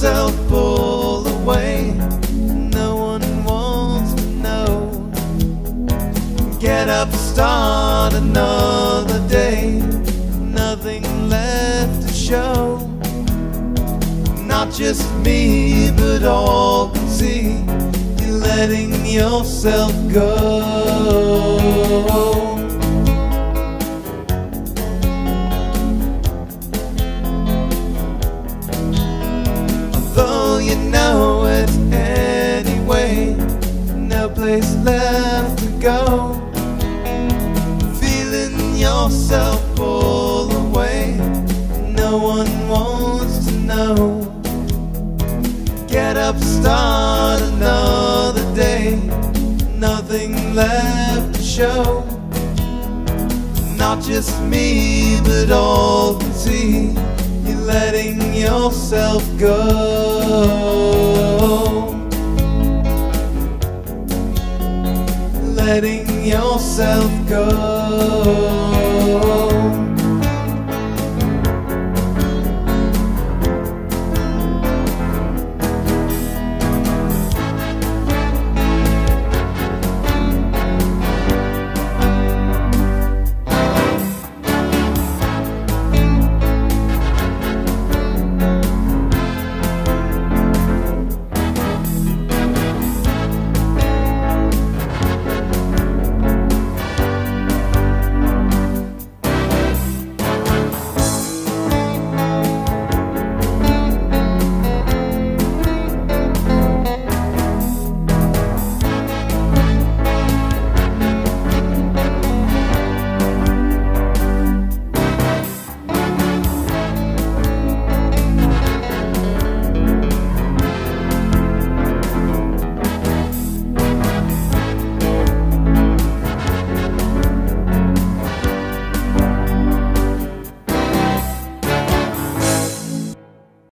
yourself pull away. No one wants to know. Get up, start another day. Nothing left to show. Not just me, but all can see. You're letting yourself go. Although you know it anyway, no place left to go. Feeling yourself pull away. No one wants to know. Get up, start another day. Nothing left to show. Not just me, but all can see. You're letting yourself go. Letting yourself go.